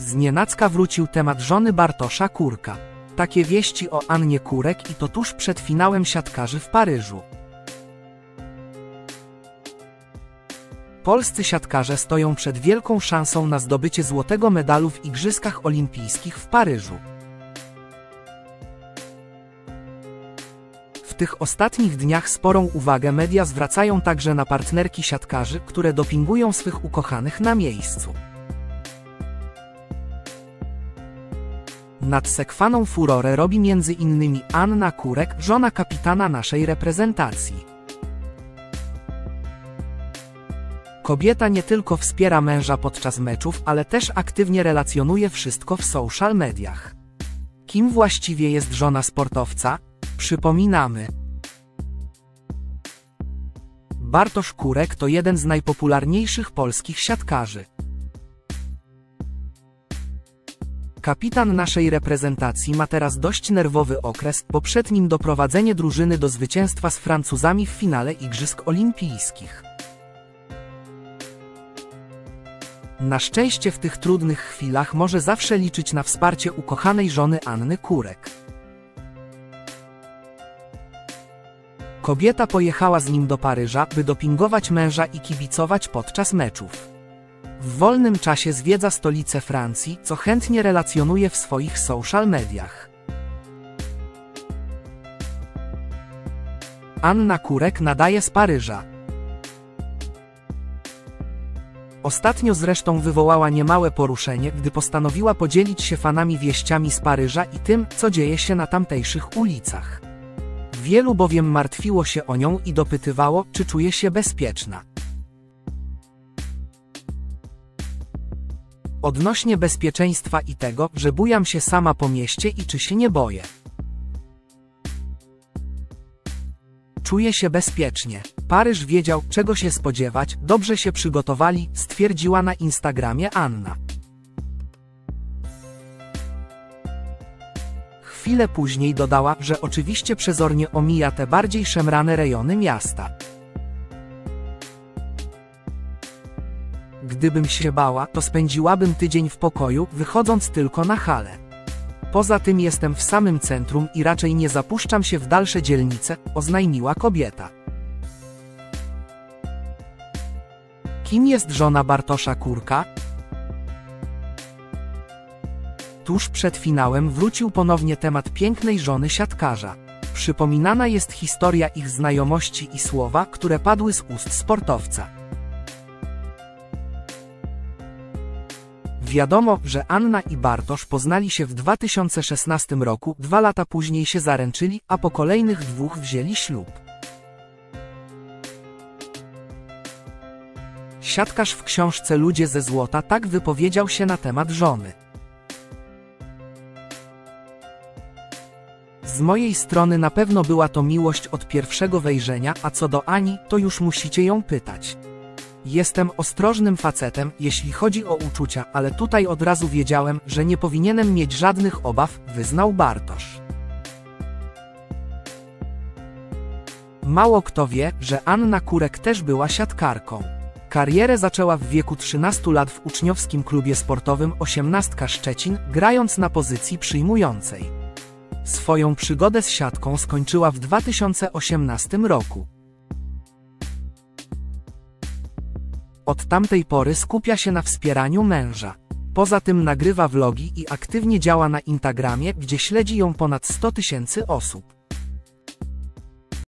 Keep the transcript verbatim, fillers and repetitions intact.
Znienacka wrócił temat żony Bartosza Kurka. Takie wieści o Annie Kurek i to tuż przed finałem siatkarzy w Paryżu. Polscy siatkarze stoją przed wielką szansą na zdobycie złotego medalu w Igrzyskach Olimpijskich w Paryżu. W tych ostatnich dniach sporą uwagę media zwracają także na partnerki siatkarzy, które dopingują swych ukochanych na miejscu. Nadsekwaną furorę robi między innymi Anna Kurek, żona kapitana naszej reprezentacji. Kobieta nie tylko wspiera męża podczas meczów, ale też aktywnie relacjonuje wszystko w social mediach. Kim właściwie jest żona sportowca? Przypominamy. Bartosz Kurek to jeden z najpopularniejszych polskich siatkarzy. Kapitan naszej reprezentacji ma teraz dość nerwowy okres, bo przed nim doprowadzenie drużyny do zwycięstwa z Francuzami w finale Igrzysk Olimpijskich. Na szczęście w tych trudnych chwilach może zawsze liczyć na wsparcie ukochanej żony Anny Kurek. Kobieta pojechała z nim do Paryża, by dopingować męża i kibicować podczas meczów. W wolnym czasie zwiedza stolicę Francji, co chętnie relacjonuje w swoich social mediach. Anna Kurek nadaje z Paryża. Ostatnio zresztą wywołała niemałe poruszenie, gdy postanowiła podzielić się fanami wieściami z Paryża i tym, co dzieje się na tamtejszych ulicach. Wielu bowiem martwiło się o nią i dopytywało, czy czuje się bezpieczna. Odnośnie bezpieczeństwa i tego, że bujam się sama po mieście i czy się nie boję. Czuję się bezpiecznie. Paryż wiedział, czego się spodziewać, dobrze się przygotowali, stwierdziła na Instagramie Anna. Chwilę później dodała, że oczywiście przezornie omija te bardziej szemrane rejony miasta. Gdybym się bała, to spędziłabym tydzień w pokoju, wychodząc tylko na halę. Poza tym jestem w samym centrum i raczej nie zapuszczam się w dalsze dzielnice, oznajmiła kobieta. Kim jest żona Bartosza Kurka? Tuż przed finałem wrócił ponownie temat pięknej żony siatkarza. Przypominana jest historia ich znajomości i słowa, które padły z ust sportowca. Wiadomo, że Anna i Bartosz poznali się w dwa tysiące szesnastym roku, dwa lata później się zaręczyli, a po kolejnych dwóch wzięli ślub. Siatkarz w książce Ludzie ze złota tak wypowiedział się na temat żony. Z mojej strony na pewno była to miłość od pierwszego wejrzenia, a co do Ani, to już musicie ją pytać. Jestem ostrożnym facetem, jeśli chodzi o uczucia, ale tutaj od razu wiedziałem, że nie powinienem mieć żadnych obaw, wyznał Bartosz. Mało kto wie, że Anna Kurek też była siatkarką. Karierę zaczęła w wieku trzynastu lat w uczniowskim klubie sportowym Osiemnastka Szczecin, grając na pozycji przyjmującej. Swoją przygodę z siatką skończyła w dwa tysiące osiemnastym roku. Od tamtej pory skupia się na wspieraniu męża. Poza tym nagrywa vlogi i aktywnie działa na Instagramie, gdzie śledzi ją ponad sto tysięcy osób.